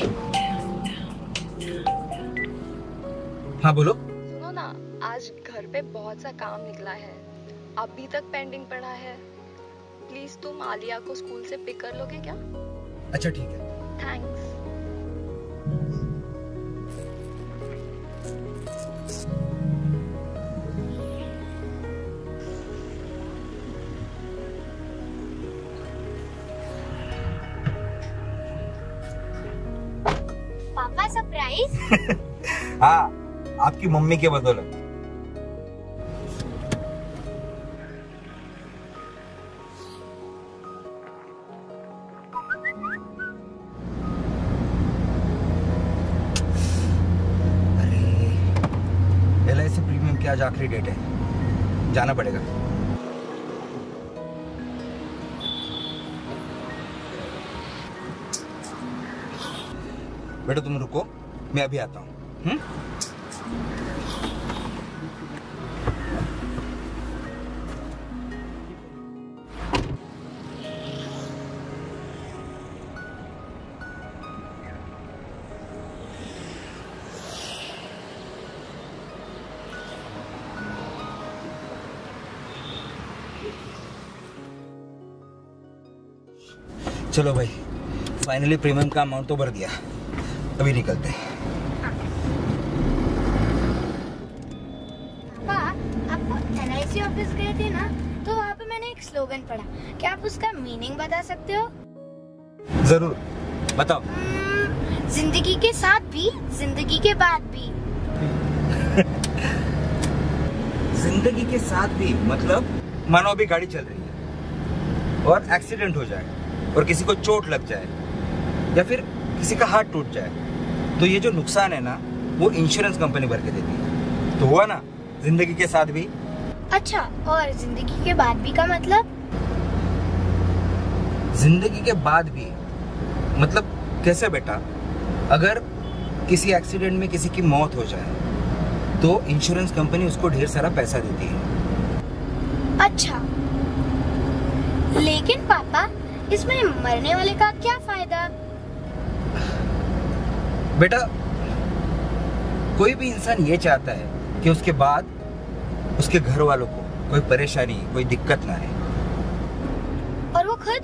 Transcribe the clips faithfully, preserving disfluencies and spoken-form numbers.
हाँ बोलो। सुनो ना, आज घर पे बहुत सा काम निकला है, अभी तक पेंडिंग पड़ा है। प्लीज तुम आलिया को स्कूल से पिक कर लोगे क्या? अच्छा ठीक है। थैंक्स। पापा सरप्राइज? हाँ, आपकी मम्मी के बदौलत। एल आई सी प्रीमियम की आज आखिरी डेट है, जाना पड़ेगा। बेटा तुम रुको, मैं अभी आता हूँ। हम्म? चलो भाई, फाइनली प्रीमियम का अमाउंट तो भर दिया, अभी निकलते हैं। पापा, आप एल आई सी ऑफिस गए थे ना, तो वहाँ पे मैंने एक स्लोगन पढ़ा, क्या आप उसका मीनिंग बता सकते हो? जरूर, बताओ। hmm, जिंदगी के साथ भी, जिंदगी के बाद भी। जिंदगी के साथ भी मतलब, मानो अभी गाड़ी चल रही है और एक्सीडेंट हो जाए और किसी को चोट लग जाए या फिर किसी का हाथ टूट जाए, तो ये जो नुकसान है ना, वो इंश्योरेंस कंपनी भर के देती है। तो हुआ ना जिंदगी के साथ भी। अच्छा, और जिंदगी के बाद भी का मतलब? जिंदगी के बाद भी मतलब कैसे बेटा? अगर किसी एक्सीडेंट में किसी की मौत हो जाए तो इंश्योरेंस कंपनी उसको ढेर सारा पैसा देती है। अच्छा, लेकिन पापा इसमें मरने वाले का क्या फायदा? बेटा कोई भी इंसान ये चाहता है कि उसके बाद उसके घर वालों को कोई परेशानी, कोई दिक्कत ना है। और वो खुद?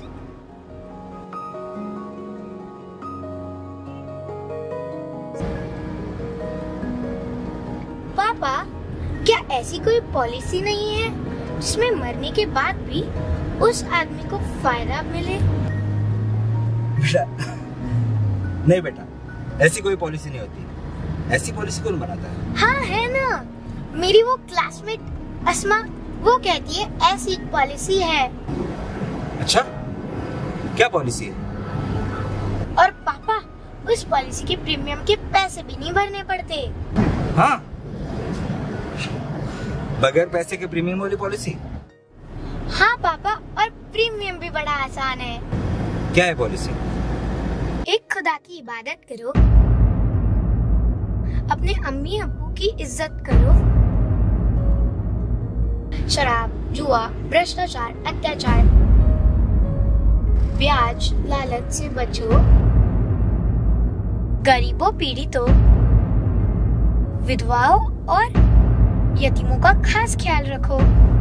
पापा, क्या ऐसी कोई पॉलिसी नहीं है जिसमें मरने के बाद भी उस आदमी को फायदा मिले? बेटा नहीं बेटा, ऐसी कोई पॉलिसी नहीं होती। ऐसी पॉलिसी कौन बनाता है? हाँ है ना, मेरी वो क्लासमेट अस्मा, वो कहती है ऐसी एक पॉलिसी है। अच्छा, क्या पॉलिसी है? और पापा, उस पॉलिसी के प्रीमियम के पैसे भी नहीं भरने पड़ते। हाँ, बगैर पैसे के प्रीमियम वाली पॉलिसी? हाँ पापा, और प्रीमियम भी बड़ा आसान है। क्या है पॉलिसी? एक खुदा की इबादत करो, अपने अम्मी अब्बू की इज्जत करो, शराब, जुआ, भ्रष्टाचार, अत्याचार, ब्याज, लालच से बचो, गरीबों पीड़ितों, विधवाओं और यतीमों का खास ख्याल रखो।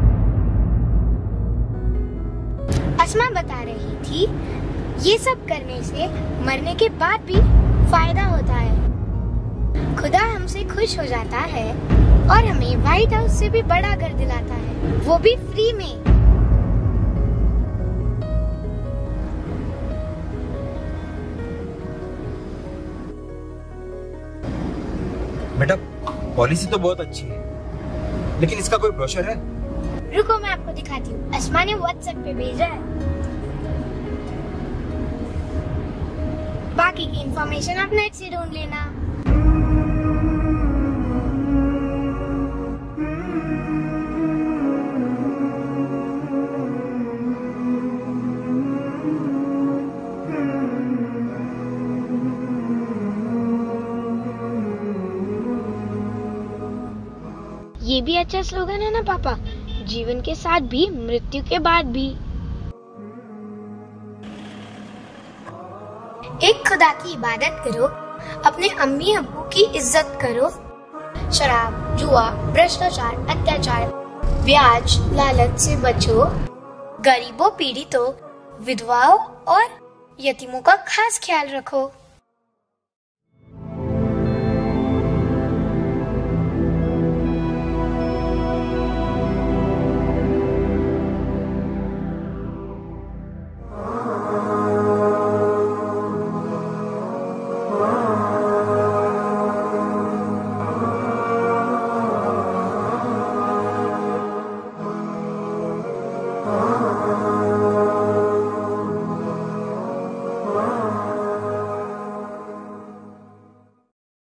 अस्मा बता रही थी, ये सब करने से मरने के बाद भी फायदा होता है। खुदा हमसे खुश हो जाता है और हमें व्हाइट हाउस से भी बड़ा घर दिलाता है, वो भी फ्री में। बेटा पॉलिसी तो बहुत अच्छी है, लेकिन इसका कोई ब्रोशर है? रुको मैं आपको दिखाती हूँ, अस्मा ने व्हाट्सएप पे भेजा है। बाकी की इंफॉर्मेशन आप नेट से ढूंढ लेना। ये भी अच्छा स्लोगन है ना पापा, जीवन के साथ भी, मृत्यु के बाद भी। एक खुदा की इबादत करो, अपने अम्मी अब्बू की इज्जत करो, शराब, जुआ, भ्रष्टाचार, अत्याचार, ब्याज, लालच से बचो, गरीबों, पीड़ितों, विधवाओं और यतीमों का खास ख्याल रखो।